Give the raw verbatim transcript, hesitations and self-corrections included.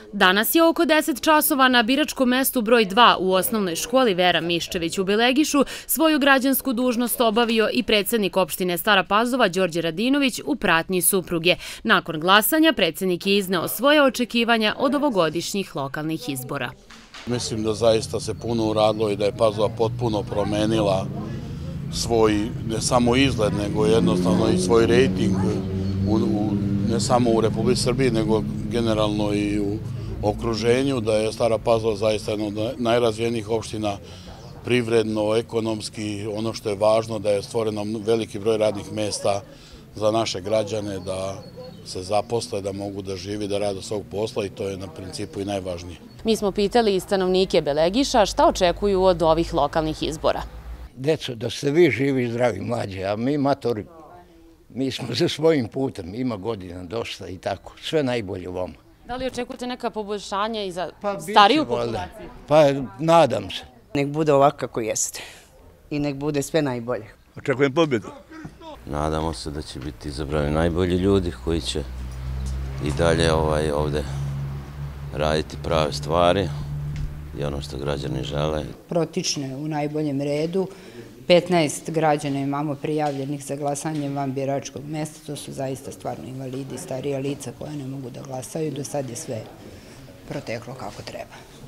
Danas je oko deset časova na biračkom mestu broj dva u osnovnoj školi Vera Miščević u Belegišu svoju građansku dužnost obavio i predsjednik opštine Stara Pazova Đorđe Radinović u pratnji supruge. Nakon glasanja predsjednik je izneo svoje očekivanja od ovogodišnjih lokalnih izbora. Mislim da zaista se puno uradilo i da je Pazova potpuno promenila svoj, ne samo izgled, nego jednostavno i svoj rejting, u, u, ne samo u Republici Srbiji, nego generalno i u okruženju, da je Stara Pazova zaista jedna od najrazvijenijih opština privredno, ekonomski, ono što je važno da je stvoreno veliki broj radnih mesta za naše građane, da se zaposle, da mogu da živi, da rade svog posla i to je na principu i najvažnije. Mi smo pitali i stanovnike Belegiša šta očekuju od ovih lokalnih izbora. Deco, da ste vi živi i zdravi mlađe, a mi matori, mi smo za svojim putem, ima godina dosta i tako, sve najbolje u vama. Da li očekujete neka poboljšanja i za stariju populaciju? Pa nadam se. Nek bude ovako kako jeste i nek bude sve najbolje. Očekujem pobjedu. Nadamo se da će biti izabrani najbolji ljudi koji će i dalje ovaj, ovde raditi prave stvari i ono što građani žele. Protične u najboljem redu. petnaest građana imamo prijavljenih za glasanje van biračkog mesta. To su zaista stvarno invalidi, starija lica koja ne mogu da glasaju. Do sad je sve proteklo kako treba.